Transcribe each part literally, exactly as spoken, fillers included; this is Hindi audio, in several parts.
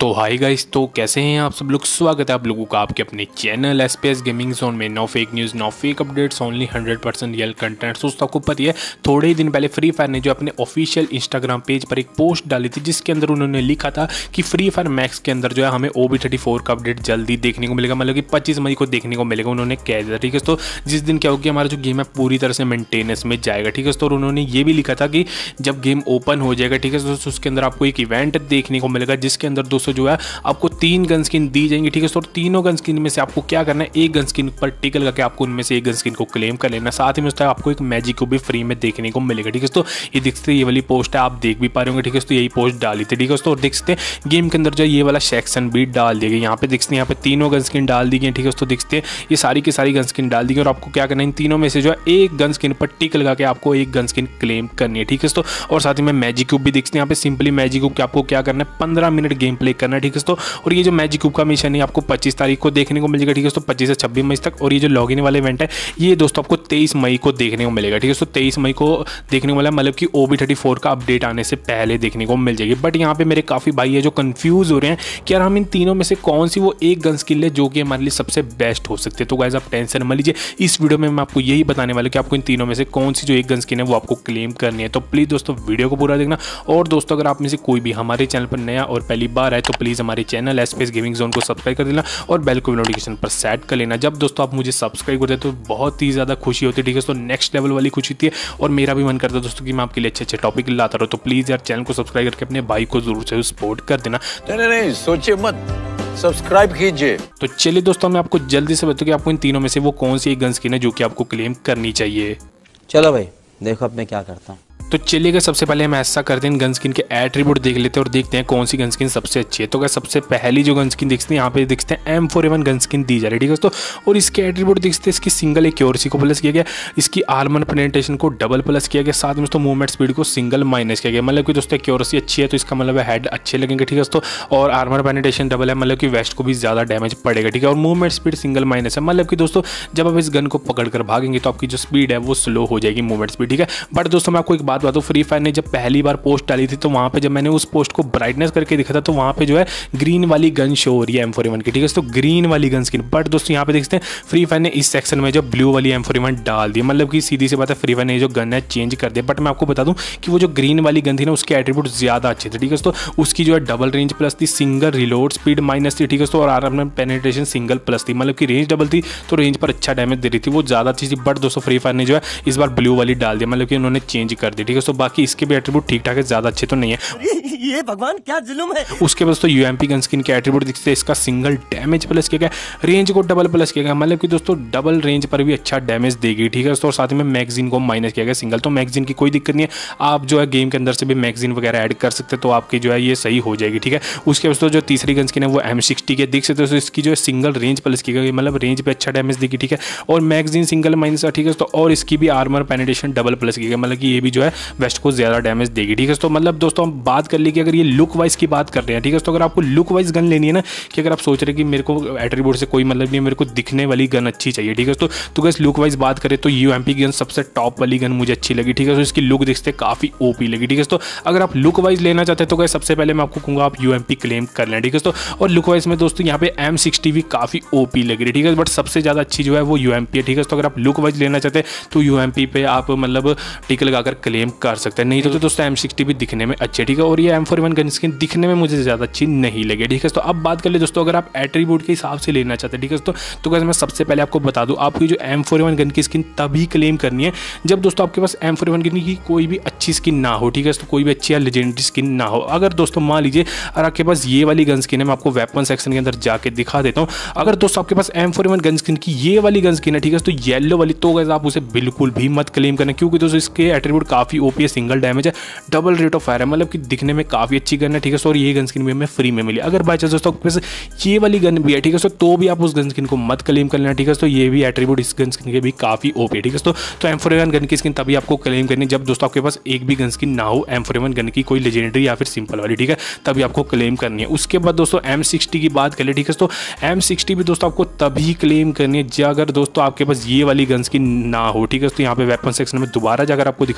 तो हाय गाइस, तो कैसे हैं आप सब लोग। स्वागत है आप लोगों का आपके अपने चैनल एसपीएस गेमिंग जोन में। No fake news, no fake updates, only hundred percent real content. दोस्तों आपको पता है, थोड़े ही दिन पहले फ्री फायर ने जो अपने ऑफिशियल इंस्टाग्राम पेज पर एक पोस्ट डाली थी जिसके अंदर उन्होंने लिखा था कि फ्री फायर मैक्स के अंदर जो है हमें ओ बी थर्टी फोर का अपडेट जल्दी देखने को मिलेगा, मतलब कि पच्चीस मई को देखने को मिलेगा। उन्होंने कह दिया, ठीक है। तो जिस दिन क्या होगी, हमारा जो गेम है पूरी तरह से मेंटेनेंस में जाएगा, ठीक है। तो उन्होंने ये भी लिखा था कि जब गेम ओपन हो जाएगा, ठीक है, तो उसके अंदर आपको एक इवेंट देखने को मिलेगा जिसके अंदर दोस्तों जो है आपको तीन गन स्किन दी जाएंगी, ठीक है। तो तीनों गन स्किन में से आपको क्या करना है, एक गन स्किन पर टिक लगा के आपको उनमें से एक गन स्किन को क्लेम कर लेना। साथ ही में उसका आपको एक मैजिक को भी फ्री में देखने को मिलेगा, ठीक है। तो ये दिखते ये वाली पोस्ट है, आप देख भी पा रहे होंगे, ठीक है। तो यही पोस्ट डाली थी, ठीक है। तो देख सकते हैं गेम के अंदर जो ये वाला सेक्शन भी डाल दिया गया। यहाँ पे दिखते हैं, यहाँ पे तीनों गन स्किन डाल दी गई, ठीक है। तो दिखते हैं ये सारी की सारी गन स्किन डाल दी गई और आपको क्या करना है, इन तीनों में से जो है एक गन स्किन पर टिक लगा के आपको एक गन स्किन क्लेम करनी है, ठीक है। तो और साथ ही में मैजिक क्यूब भी दिखते हैं यहाँ पे। सिंपली मैजिक क्यूब आपको क्या करना है, पंद्रह मिनट गेम प्ले करना है, ठीक है। तो और ये जो मैजिक क्यूब का मिशन है आपको पच्चीस तारीख को देखने को मिलेगा, ठीक है। तो पच्चीस से छब्बीस मई तक। और ये जो लॉगिन वाला इवेंट है ये दोस्तों आपको तेईस मई को देखने को मिलेगा, ठीक है। तो तेईस मई को देखने को मिला, मतलब कि ओ बी थर्टी फोर का अपडेट आने से पहले देखने को मिल जाएगी। बट यहाँ पे मेरे काफ़ी भाई है जो कंफ्यूज हो रहे हैं कि यार हम इन तीनों में से कौन सी वो एक गन स्किन ले जो कि हमारे लिए सबसे बेस्ट हो सकती है। तो गाइस आप टेंशन मत लीजिए, इस वीडियो में मैं आपको यही बताने वाला कि आपको इन तीनों में से कौन सी जो एक गन स्किन है वो आपको क्लेम करनी है। तो प्लीज़ दोस्तों वीडियो को पूरा देखना। और दोस्तों अगर आप में से कोई भी हमारे चैनल पर नया और पहली बार आए तो प्लीज़ हमारे चैनल एसपीएस गेमिंग जोन को सब्सक्राइब कर देना और बेल को नोटिफिकेशन पर सेट कर लेना। जब दोस्तों आप मुझे सब्सक्राइब करते हैं तो बहुत ही ज़्यादा खुशी होती है, ठीक है। तो नेक्स्ट लेवल वाली खुशी होती है और मेरा भी मन करता है दोस्तों कि मैं आपके लिए अच्छे अच्छे टॉपिक लाता रहूँ। तो प्लीज़ यार चैनल को सब्सक्राइब करके अपने भाई को जरूर से सपोर्ट कर देना। नहीं नहीं सोचिए मत, सब्सक्राइब कीजिए। तो चलिए दोस्तों मैं आपको जल्दी से बताऊँ कि आपको इन तीनों में से वो कौन सी एक गन स्किन है जो कि आपको क्लेम करनी चाहिए। चलो भाई देखो अब मैं क्या करता हूँ। तो चलिएगा सबसे पहले हम ऐसा करते हैं, गन स्किन के एट्रीब्यूट देख लेते हैं और देखते हैं कौन सी गन स्किन सबसे अच्छी है। तो क्या सबसे पहली जो गन स्किन दिखती है यहाँ पे दिखते हैं M four A one gun skin दी जा रही है, ठीक है। तो और इसके एट्रीब्यूट दिखते हैं, इसकी सिंगल एक्यूरेसी को प्लस किया गया, इसकी आर्मर पेनिट्रेशन को डबल प्लस किया गया, साथ में दोस्तों मूवमेंट स्पीड को सिंगल माइनस किया गया। मतलब कि दोस्तों एक्यूरेसी अच्छी है तो इसका मतलब हेड अच्छे लगेंगे, ठीक है। तो और आर्मर पेनिट्रेशन डबल है, मतलब कि वेस्ट को भी ज़्यादा डैमेज पड़ेगा, ठीक है। और मूवमेंट स्पीड सिंगल माइनस है, मतलब कि दोस्तों जब आप इस गन को पकड़ कर भागेंगे तो आपकी जो स्पीड है वो स्लो हो जाएगी, मूवमेंट स्पीड, ठीक है। बट दोस्तों मैं आपको एक बात बताऊँ, फ्री फायर ने पहली बार पोस्ट डाली थी तो वहां पे जब मैंने उस पोस्ट को ब्राइटनेस करके दिखा था तो वहां पे जो है ग्रीन वाली गन शो हो रही है एम फोर एवन की, ठीक है। तो ग्रीन वाली गन स्किन। बट दोस्तों यहाँ पे देखते हैं फ्री फायर ने इस सेक्शन में जो ब्लू वाली एम फोर एवन डाल दी, मतलब कि सीधी सी बात है फ्री फायर ने जो गन है चेंज कर दिया। बट मैं आपको बता दूं कि वो जो ग्रीन वाली गन थी ना उसके एट्रीब्यूट ज्यादा अच्छे थे, ठीक है। तो उसकी जो है डबल रेंज प्लस थी, सिंगल रिलोड स्पीड माइनस थी, ठीक है। और आर्मर पेनिट्रेशन सिंगल प्लस थी, मतलब कि रेंज डबल थी तो रेंज पर अच्छा डैमेज दे रही थी, वो ज्यादा अच्छी थी। बट दोस्तों फ्री फायर ने जो है इस बार ब्लू वाली डाल दिया, मतलब कि उन्होंने चेंज कर दी, ठीक है। तो बाकी इसके भी एट्रीब्यूट ठीक ठाक है, ज्यादा अच्छे तो नहीं है। ये भगवान क्या जुल्म है। उसके बाद दोस्तों यूएमपी गन स्किन के एट्रीब्यूट दिखते हैं, इसका सिंगल डैमेज प्लस किया गया, रेंज को डबल प्लस किया गया, मतलब कि दोस्तों डबल रेंज पर भी अच्छा डैमेज देगी, ठीक है। तो साथ में मैगजीन को माइनस किया गया सिंगल। तो मैगजीन की कोई दिक्कत नहीं है, आप जो है गेम के अंदर से भी मैगजीन वगैरह ऐड कर सकते हैं तो आपकी जो है ये सही हो जाएगी, ठीक है। उसके बाद दोस्तों जो तीसरी गन स्किन है वो एम सिक्सटी के दिख सकते हो, इसकी जो है सिंगल रेंज प्लस की गई, मतलब रेंज पे अच्छा डैमेज देगी, ठीक है। और मैगजीन सिंगल माइनस, ठीक है। तो और इसकी भी आर्मर पेनिट्रेशन डबल प्लस की गई, मतलब कि ये भी जो है वेस्ट को ज्यादा डैमेज देगी, ठीक है। तो मतलब दोस्तों हम बात कर ली कि अगर ये लुक वाइज की बात कर रहे हैं, ठीक है। तो अगर आपको लुक वाइज गन लेनी है ना, कि अगर आप सोच रहे हैं कि मेरे को एट्रीब्यूट से कोई मतलब नहीं, मेरे को दिखने वाली गन अच्छी चाहिए, ठीक है। तो तो गाइस लुक वाइज बात करें तो यूएमपी गन सबसे टॉप वाली गन मुझे अच्छी लगी, ठीक है। तो इसकी लुक देखते काफी ओपी लगी, ठीक है। तो अगर आप लुक वाइज लेना चाहते हैं तो गाइस सबसे पहले मैं आपको कहूंगा आप यूएमपी क्लेम कर लें, ठीक है। तो और लुक वाइज में दोस्तों यहाँ पे एम सिक्सटी भी काफी ओपी लग रही है, ठीक है। बट सबसे ज्यादा अच्छी जो है वो यूएमपी है, ठीक है। तो अगर आप लुक वाइज लेना चाहते हैं तो यूएमपी पे आप मतलब टिक लगाकर क्लेम कर सकते हैं, नहीं तो दोस्तों एम सिक्सटी भी दिखने में अच्छे, ठीक है। और ये M four A one gun skin दिखने में मुझे ज़्यादा अच्छी नहीं लगी, ठीक है। तो अब बात कर ले दोस्तों अगर आप एट्रीब्यूट के हिसाब से लेना चाहते हैं, ठीक है। तो तो गाइस मैं सबसे पहले आपको बता दूं आपकी जो एम फोर एवन गन की स्किन तभी क्लेम करनी है जब दोस्तों आपके पास एम फोर एवन गन की कोई भी अच्छी स्किन ना हो, ठीक है। तो कोई भी अच्छी या लेजेंडरी स्किन ना हो। अगर दोस्तों मान लीजिए अगर आपके पास ये वाली गन स्किन है, मैं आपको वेपन सेक्शन के अंदर जाके दिखा देता हूँ। अगर दोस्तों आपके पास M four A one gun skin की ये वाली गन स्किन है, ठीक है, तो येलो वाली, तो गाइस आप उसे बिल्कुल भी मत क्लेम करना, क्योंकि दोस्तों इसके एट्रीब्यूट काफी ओपी है, सिंगल डैमेज है, डबल रेट ऑफ फायर है, मतलब कि दिखने में काफी अच्छी गन है, ठीक है। और ये गन स्किन भी हमें फ्री में मिली। अगर बाय चांस दोस्तों आपके पास ये वाली गन भी है, ठीक है, तो भी आप उस गन स्किन को मत क्लेम कर लेना, ठीक है। तो ये भी एट्रीब्यूट इस गन स्किन के भी काफी ओपी है, ठीक है। तो तो एम फोर एवन गन की स्किन तभी आपको क्लेम करनी जब दोस्तों आपके पास एक भी गन स्किन ना हो एम फोर एवन गन की कोई लेजेंडरी या फिर सिंपल वाली, ठीक है, तभी आपको क्लेम करनी है। उसके बाद दोस्तों एम सिक्सटी की बात करें, ठीक है, तो एम सिक्सटी भी दोस्तों आपको तभी क्लेम करनी है अगर दोस्तों आपके पास ये वाली गन स्किन ना हो, ठीक है। तो यहाँ पे वेपन सेक्शन में दोबारा जाकर आपको दिखा देता हूँ,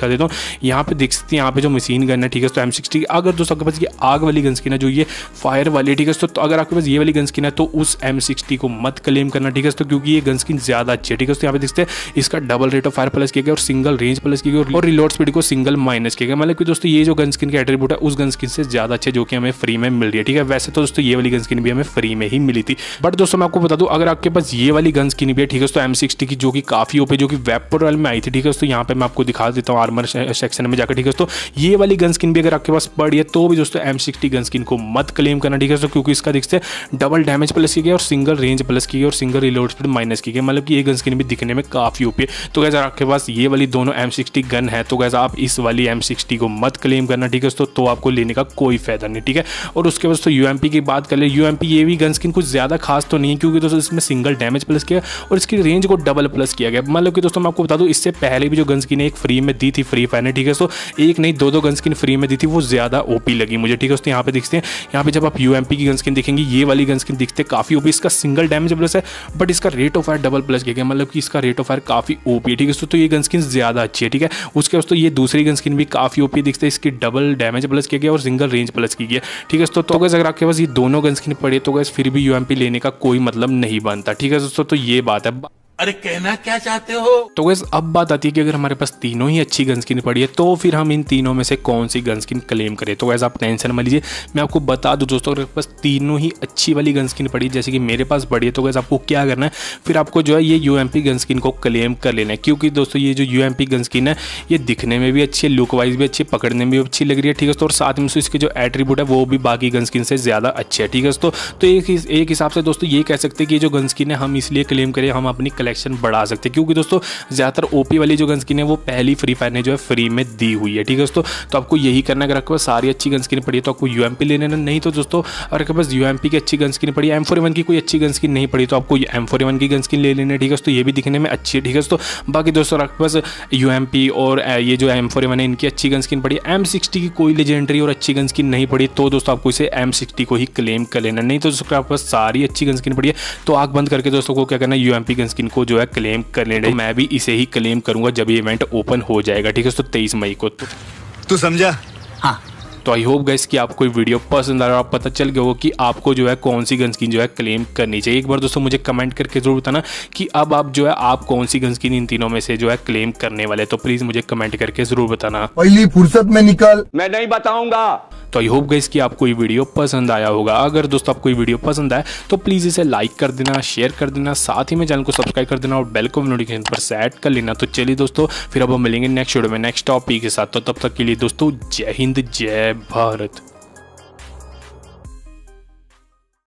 यहाँ पे देख सकते हैं यहाँ पे जो मशीन गन है, ठीक है दोस्तों एम सिक्सटी। अगर दोस्तों आपके पास ये आग वाली गन स्किन है जो ये फायर वाली, ठीक है दोस्तों, तो अगर आपके पास ये वाली गन स्किन है तो उस एम सिक्सटी को मत क्लेम करना, ठीक है दोस्तों, क्योंकि ये गन स्किन ज्यादा अच्छी है, ठीक है दोस्तों। यहाँ पे देखते हैं इसका double rate of fire plus किया गया और सिंगल रेंज प्लस किया गया और रिलोड स्पीड को सिंगल माइनस किया गया। मतलब कि दोस्तों ये जो गन स्किन के एट्रीब्यूट है उस गन स्किन से ज्यादा अच्छे जो कि हमें फ्री में मिल रही है, ठीक है। वैसे तो दोस्तों ये वाली गन स्किन भी हमें फ्री में ही मिली थी, बट दोस्तों मैं आपको बता दूं अगर आपके पास ये वाली गन स्किन भी है, ठीक है दोस्तों, एम सिक्सटी की जो कि काफी ओपी जो कि वेपरल में आई थी, ठीक है दोस्तों। यहाँ पे मैं आपको दिखा देता हूँ आर्मर सेक्शन में जाकर, ठीक है दोस्तों। ये वाली गन स्किन भी अगर आपके पास पड़ी है तो भी दोस्तों एम सिक्सटी गन स्किन को मत क्लेम करना, ठीक है दोस्तों, क्योंकि इसका देखते हैं डबल डैमेज प्लस किया गया और सिंगल रेंज प्लस की गई और सिंगल रिलोड स्पीड माइनस की गई। मतलब कि ये गन स्किन भी दिखने में काफी ओपी है। तो गाइस आपके पास ये वाली दोनों एम सिक्सटी गन है तो गाइस आप इस वाली एम सिक्सटी को मत क्लेम करना, ठीक है दोस्तों, तो आपको लेने का कोई फायदा नहीं, ठीक है। और उसके बाद दोस्तों यूएमपी की बात कर ले, यूएमपी ये भी गन स्किन कुछ ज्यादा खास तो नहीं है क्योंकि दोस्तों इसमें सिंगल डैमेज प्लस किया और इसकी रेंज को डबल प्लस किया गया। मतलब कि दोस्तों मैं आपको बता दूं इससे पहले भी जो गन स्किन एक फ्री में दी थी फ्री फायर ने, ठीक है, सो एक नहीं दो दो गन स्किन फ्री में दी थी, वो ज्यादा ओपी लगी मुझे, ठीक है दोस्तों। यहाँ पे देखते हैं, यहाँ पे जब आप यूएमपी की गन स्किन देखेंगे ये वाली गन स्किन दिखते काफी ओपी, इसका सिंगल डैमेज प्लस है बट इसका rate of fire double plus किया गया, मतलब कि इसका रेट ऑफ फायर काफी ओपी है, ठीक है। तो ये गन स्किन ज्यादा अच्छी है, ठीक है। उसके बाद तो ये दूसरी गन स्किन भी काफी ओपी दिखते हैं, इसकी डबल डैमेज प्लस किया गया और सिंगल रेंज प्लस की गया, ठीक है। तो गाइस अगर आपके पास ये दोनों गन स्किन पड़ी है तो गाइस फिर भी यूएमपी लेने का कोई मतलब नहीं बनता, ठीक है दोस्तों। तो ये बात है। अरे कहना क्या चाहते हो? तो गाइस अब बात आती है कि अगर हमारे पास तीनों ही अच्छी गन स्किन पड़ी है तो फिर हम इन तीनों में से कौन सी गन स्किन क्लेम करें। तो गाइस आप टेंशन मत लीजिए, मैं आपको बता दूं दोस्तों, अगर बस तीनों ही अच्छी वाली गन स्किन पड़ी है जैसे कि मेरे पास पड़ी है तो गाइस आपको क्या करना है, फिर आपको जो है ये यूएमपी गन स्किन को क्लेम कर लेना है, क्योंकि दोस्तों ये जो यूएमपी गन स्किन है ये दिखने में भी अच्छी है, लुक वाइज भी अच्छी, पकड़ने में भी अच्छी लग रही है, ठीक है। और साथ में इसके जो एट्रीब्यूट है वो भी बाकी गन स्किन से ज्यादा अच्छे है, ठीक है। तो एक एक हिसाब से दोस्तों ये कह सकते हैं कि जो गन स्किन है हम इसलिए क्लेम करें हम अपनी कलेक्शन बढ़ा सकते, क्योंकि दोस्तों ज्यादातर ओपी वाली जो गन स्किन है वो पहली फ्री फायर ने जो है फ्री में दी हुई है, ठीक है दोस्तों। तो आपको यही करना है, अगर आपके पास सारी अच्छी गन स्किन पड़ी है तो आपको यूएमपी ले लेना, नहीं तो दोस्तों अगर आपके पास यूएमपी की अच्छी गन स्किन पड़ी है, एम फोर वन की कोई अच्छी गन स्किन नहीं पड़ी तो आपको एम फोर वन की गन स्किन ले लेना, ठीक है दोस्तों। ये भी दिखने में अच्छी है, ठीक है दोस्तों। बाकी दोस्तों आपके पास यूएमपी और ये जो एम फोर वन है इनकी अच्छी गन स्किन पड़ी है, एम सिक्सटी की कोई लेजेंडरी और अच्छी गन स्किन नहीं पड़ी तो दोस्तों आपको इसे एम सिक्सटी को ही क्लेम कर लेना, नहीं तो दोस्तों आपके पास सारी अच्छी गन स्किन पड़ी है तो आंख बंद करके दोस्तों को क्या करना है यूएमपी गन स्किन को जो है क्लेम कर लेना। तो मैं भी इसे ही क्लेम करूंगा जब ये इवेंट ओपन हो जाएगा, ठीक है दोस्तों, तेईस मई को। तो तू समझा? हाँ। तो आई होप गाइस कि आपको वीडियो पसंद आ रहा है, पता चल गया हो कि आपको जो है कौन सी गन स्किन जो है क्लेम करनी चाहिए। एक बार दोस्तों मुझे कमेंट करके जरूर बताना कि अब आप जो है आप कौन सी गन स्किन इन तीनों में से जो है क्लेम करने वाले, तो प्लीज मुझे कमेंट करके जरूर बताना। पहली फुर्सत में निकल, मैं नहीं बताऊंगा। तो आई होप गाइस कि आपको ये वीडियो पसंद आया होगा। अगर दोस्तों आपको ये वीडियो पसंद आए तो प्लीज़ इसे लाइक कर देना, शेयर कर देना, साथ ही में चैनल को सब्सक्राइब कर देना और बेल को नोटिफिकेशन पर सेट कर लेना। तो चलिए दोस्तों फिर अब हम मिलेंगे नेक्स्ट वीडियो में नेक्स्ट टॉपिक के साथ, तो तब तक के लिए दोस्तों जय हिंद जय भारत।